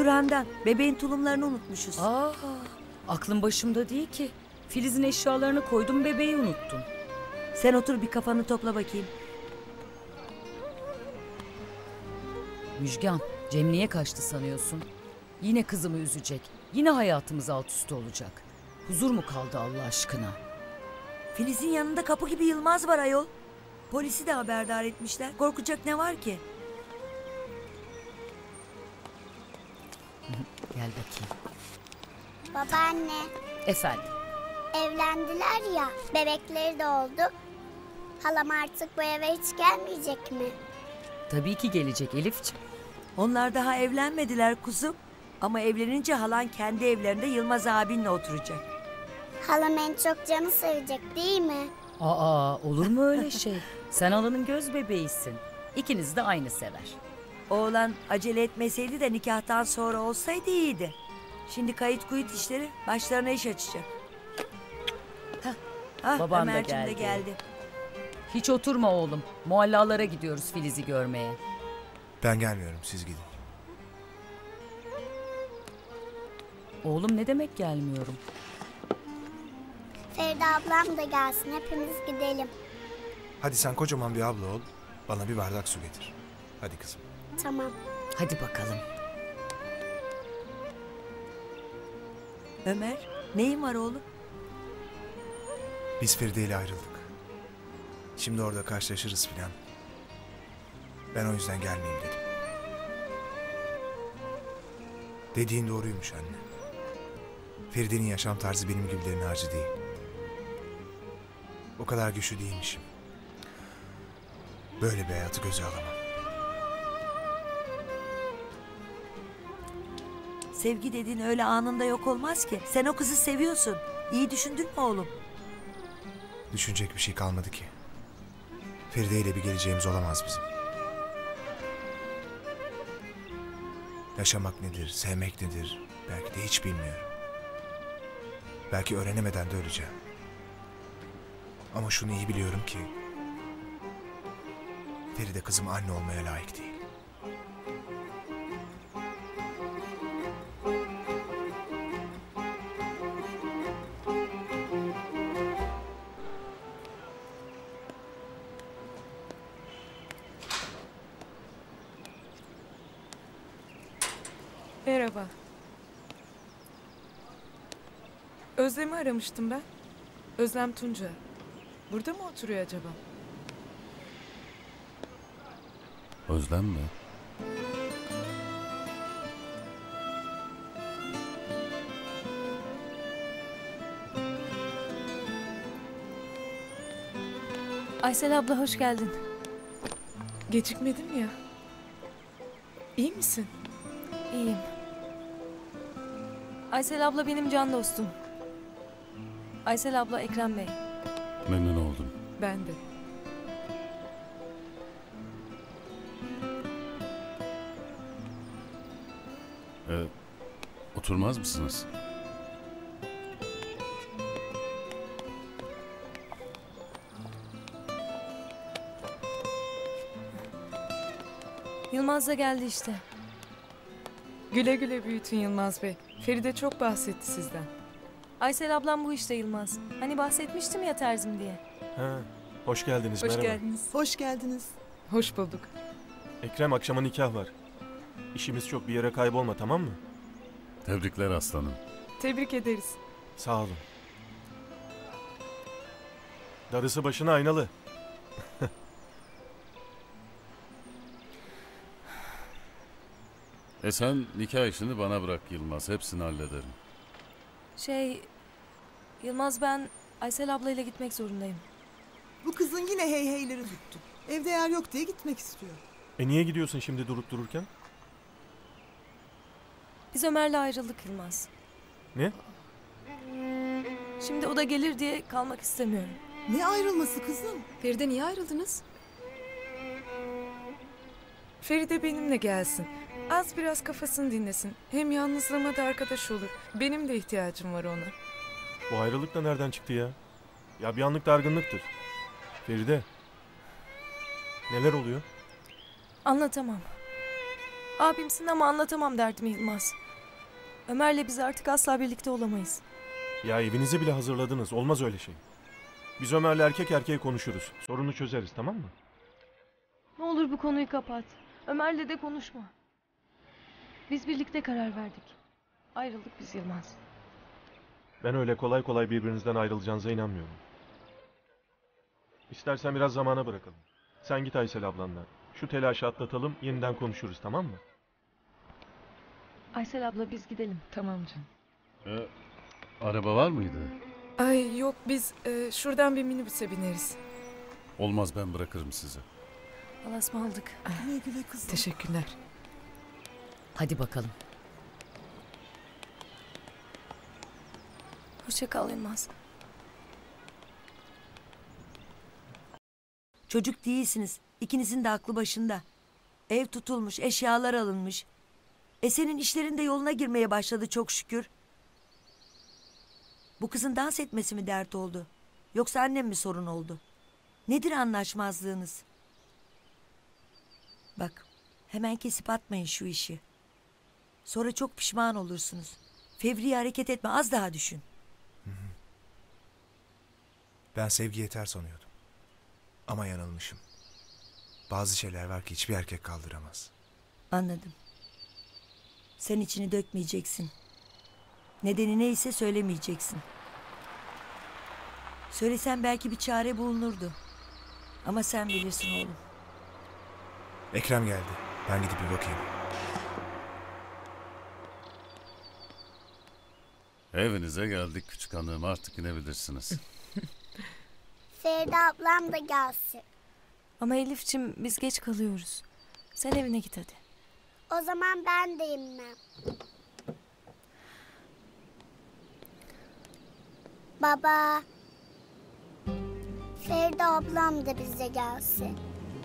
Turhan'dan. Bebeğin tulumlarını unutmuşuz. Aklım başımda değil ki. Filiz'in eşyalarını koydum, bebeği unuttum. Sen otur bir kafanı topla bakayım. Müjgan, Cem niye kaçtı sanıyorsun? Yine kızımı üzecek. Yine hayatımız alt üst olacak. Huzur mu kaldı Allah aşkına? Filiz'in yanında kapı gibi Yılmaz var ayol. Polisi de haberdar etmişler. Korkacak ne var ki? Gel bakayım. Babaanne, Efendim? evlendiler ya, bebekleri de oldu. Halam artık bu eve hiç gelmeyecek mi? Tabii ki gelecek Elifciğim. Onlar daha evlenmediler kuzum. Ama evlenince halan kendi evlerinde Yılmaz abinle oturacak. Halam en çok Can'ı sevecek değil mi? Olur mu öyle şey? Sen halanın göz bebeğisin. İkiniz de aynı sever. Oğlan acele etmeseydi de nikahtan sonra olsaydı iyiydi. Şimdi kayıt kuyut işleri başlarına iş açacak. Baban da Ömerciğim de geldi. geldi. Hiç oturma oğlum. Muallalara gidiyoruz Filiz'i görmeye. Ben gelmiyorum, siz gidin. Oğlum ne demek gelmiyorum? Feride ablam da gelsin, hepimiz gidelim. Hadi sen kocaman bir abla ol, bana bir bardak su getir. Hadi kızım. Tamam. Hadi bakalım. Ömer, neyin var oğlum? Biz Feride ile ayrıldık. Şimdi orada karşılaşırız filan. Ben o yüzden gelmeyeyim dedim. Dediğin doğruymuş anne. Feride'nin yaşam tarzı benim gibilerin harcı değil. O kadar güçlü değilmişim. Böyle bir hayatı göze alamam. Sevgi dediğin öyle anında yok olmaz ki. Sen o kızı seviyorsun. İyi düşündün mü oğlum? Düşünecek bir şey kalmadı ki. Feride ile bir geleceğimiz olamaz bizim. Yaşamak nedir, sevmek nedir belki de hiç bilmiyorum. Belki öğrenemeden de öleceğim. Ama şunu iyi biliyorum ki Feride kızım anne olmaya layık değil. Merhaba. Özlem'i aramıştım ben. Özlem Tunca. Burada mı oturuyor acaba? Özlem mi? Aysel abla hoş geldin. Gecikmedim ya. İyi misin? İyiyim. Aysel abla benim can dostum. Aysel abla Ekrem Bey. Memnun oldum. Ben de. Oturmaz mısınız? Yılmaz da geldi işte. Güle güle büyütün Yılmaz Bey. Feride çok bahsetti sizden. Aysel ablam bu işte Yılmaz. Hani bahsetmiştim ya terzim diye. Ha, hoş geldiniz. Hoş merhaba. geldiniz. Hoş geldiniz. Hoş bulduk. Ekrem, akşama nikah var. İşimiz çok, bir yere kaybolma, tamam mı? Tebrikler aslanım. Tebrik ederiz. Sağ olun. Darısı başına aynalı. Sen nikah işini bana bırak Yılmaz. Hepsini hallederim. Yılmaz ben Aysel ablayla gitmek zorundayım. Bu kızın yine hey heyleri tuttu. Evde yer yok diye gitmek istiyor. Niye gidiyorsun şimdi durup dururken? Biz Ömer'le ayrıldık Yılmaz. Ne? Şimdi o da gelir diye kalmak istemiyorum. Ne ayrılması kızım? Feride niye ayrıldınız? Feride benimle gelsin. Az biraz kafasını dinlesin. Hem yalnızlığıma da arkadaş olur. Benim de ihtiyacım var ona. Bu ayrılık da nereden çıktı ya? Ya bir anlık dargınlıktır. Feride. Neler oluyor? Anlatamam. Abimsin ama anlatamam derdimi Yılmaz. Ömer'le biz artık asla birlikte olamayız. Ya evinizi bile hazırladınız. Olmaz öyle şey. Biz Ömer'le erkek erkeğe konuşuruz. Sorunu çözeriz, tamam mı? Ne olur bu konuyu kapat. Ömer'le de konuşma. Biz birlikte karar verdik. Ayrıldık biz Yılmaz. Ben öyle kolay kolay birbirinizden ayrılacağınıza inanmıyorum. İstersen biraz zamana bırakalım. Sen git Aysel ablanla. Şu telaşı atlatalım, yeniden konuşuruz, tamam mı? Aysel abla biz gidelim. Tamam canım. Araba var mıydı? Ay yok biz şuradan bir minibüse bineriz. Olmaz, ben bırakırım sizi. Allah'a ısmarladık. Güle güle kızım. Teşekkürler. Hadi bakalım. Hoşça kal Yılmaz. Çocuk değilsiniz. İkinizin de aklı başında. Ev tutulmuş, eşyalar alınmış. Senin işlerin de yoluna girmeye başladı çok şükür. Bu kızın dans etmesi mi dert oldu? Yoksa annem mi sorun oldu? Nedir anlaşmazlığınız? Bak, hemen kesip atmayın şu işi. Sonra çok pişman olursunuz. Fevri hareket etme, az daha düşün. Ben sevgi yeter sanıyordum. Ama yanılmışım. Bazı şeyler var ki hiçbir erkek kaldıramaz. Anladım. Sen içini dökmeyeceksin. Nedeni neyse söylemeyeceksin. Söylesen belki bir çare bulunurdu. Ama sen bilirsin oğlum. Ekrem geldi. Ben gidip bir bakayım. Evinize geldik küçük hanım, artık inebilirsiniz. Feride ablam da gelsin. Ama Elif'ciğim biz geç kalıyoruz. Sen evine git hadi. O zaman ben de inmem. Baba. Feride ablam da bize gelsin.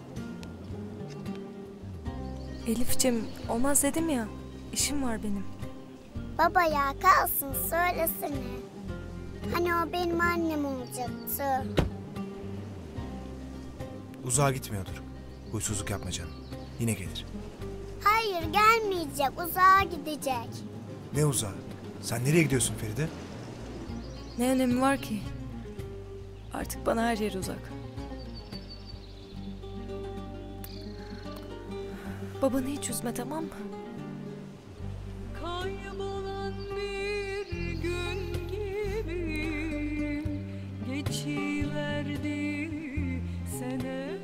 Elif'ciğim olmaz dedim ya. İşim var benim. Baba ya kalsın söylesene. Hani o benim annem olacaktı. Uzağa gitmiyordur. Huysuzluk yapma canım. Yine gelir. Hayır gelmeyecek, uzağa gidecek. Ne uzağa? Sen nereye gidiyorsun Feride? Ne önemi var ki? Artık bana her yer uzak. Babanı hiç üzme, tamam mı? Kaybolan bir gün gibi geçiverdi seneler.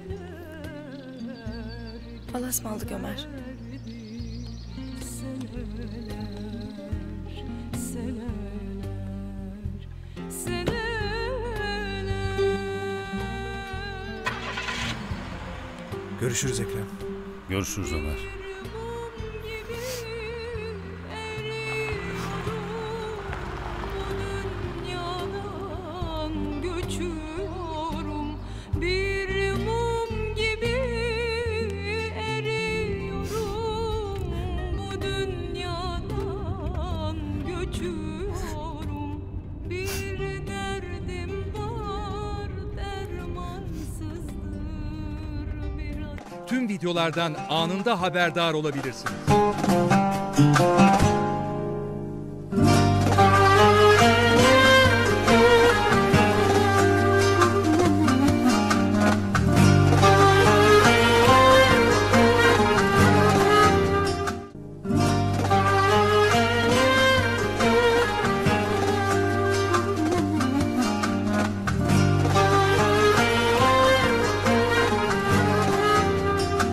Allah'a ısmarladık Ömer. Görüşürüz Ekrem. Görüşürüz Ömer. Göçüyorum bir mum gibi eriyorum, bu dünyadan göçüyorum. Bir derdim var dermansızdır biraz. Tüm videolardan anında haberdar olabilirsiniz.